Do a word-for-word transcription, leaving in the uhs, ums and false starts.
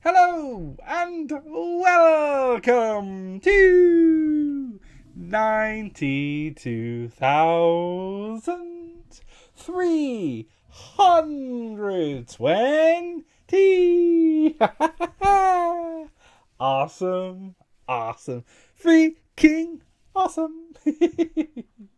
Hello and welcome to ninety-two thousand three hundred twenty. Awesome, awesome, freaking awesome.